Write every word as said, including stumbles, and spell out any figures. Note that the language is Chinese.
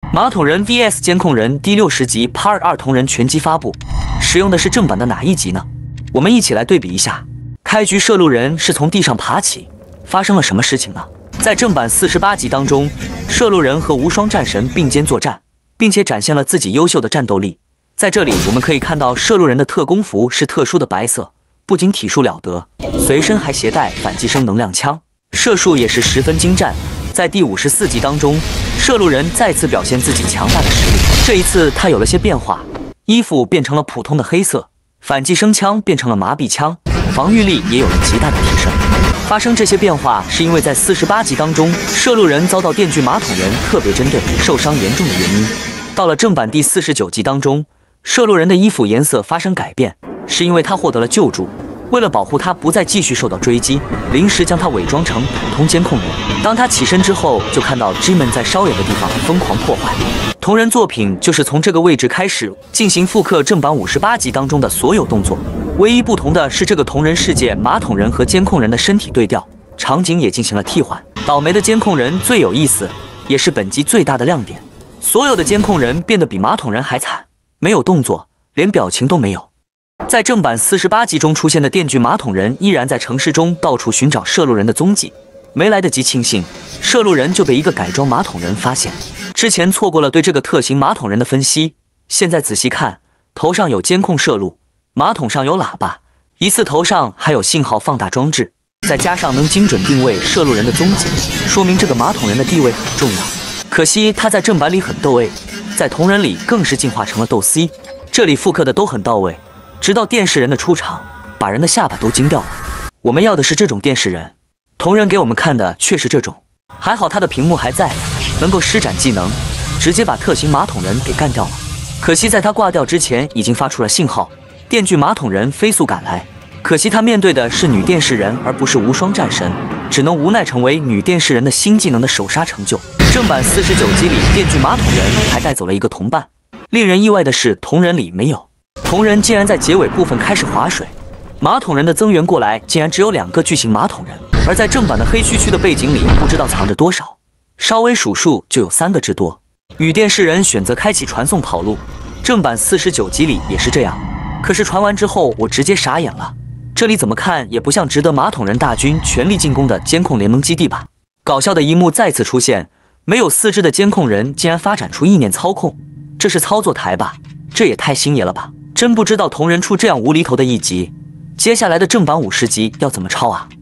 马桶人 V S 监控人第六十集 Part 二同人全集发布，使用的是正版的哪一集呢？我们一起来对比一下。开局摄路人是从地上爬起，发生了什么事情呢？在正版四十八集当中，摄路人和无双战神并肩作战，并且展现了自己优秀的战斗力。在这里我们可以看到摄路人的特工服是特殊的白色，不仅体术了得，随身还携带反击声能量枪，射术也是十分精湛。在第五十四集当中，摄路人再次表现自己强大的实力。这一次他有了些变化，衣服变成了普通的黑色，反击声枪变成了麻痹枪，防御力也有了极大的提升。发生这些变化是因为在四十八集当中，摄路人遭到电锯马桶人特别针对，受伤严重的原因。到了正版第四十九集当中，摄路人的衣服颜色发生改变，是因为他获得了救助。为了保护他不再继续受到追击，临时将他伪装成普通监控人。当他起身之后，就看到 G-Man 在烧野的地方疯狂破坏。同人作品就是从这个位置开始进行复刻正版五十八集当中的所有动作，唯一不同的是这个同人世界马桶人和监控人的身体对调，场景也进行了替换。倒霉的监控人最有意思，也是本集最大的亮点。所有的监控人变得比马桶人还惨，没有动作，连表情都没有。在正版四十八集中出现的电锯马桶人依然在城市中到处寻找摄路人的踪迹，没来得及庆幸，摄路人就被一个改装马桶人发现。之前错过了对这个特型马桶人的分析，现在仔细看，头上有监控摄录，马桶上有喇叭，疑似头上还有信号放大装置，再加上能精准定位摄路人的踪迹，说明这个马桶人的地位很重要。可惜他在正版里很逗 A， 在同人里更是进化成了逗 C， 这里复刻的都很到位，直到电视人的出场，把人的下巴都惊掉了。我们要的是这种电视人，同人给我们看的却是这种。还好他的屏幕还在，能够施展技能，直接把特型马桶人给干掉了。可惜在他挂掉之前已经发出了信号，电锯马桶人飞速赶来。可惜他面对的是女电视人而不是无双战神，只能无奈成为女电视人的新技能的首杀成就。正版四十九集里，电锯马桶人还带走了一个同伴，令人意外的是同人里没有。同人竟然在结尾部分开始划水，马桶人的增援过来竟然只有两个巨型马桶人，而在正版的黑黢黢的背景里不知道藏着多少，稍微数数就有三个之多。女电视人选择开启传送跑路，正版四十九集里也是这样，可是传完之后我直接傻眼了，这里怎么看也不像值得马桶人大军全力进攻的监控联盟基地吧。搞笑的一幕再次出现，没有四肢的监控人竟然发展出意念操控，这是操作台吧？这也太星爷了吧！真不知道同人出这样无厘头的一集，接下来的正版五十集要怎么抄啊？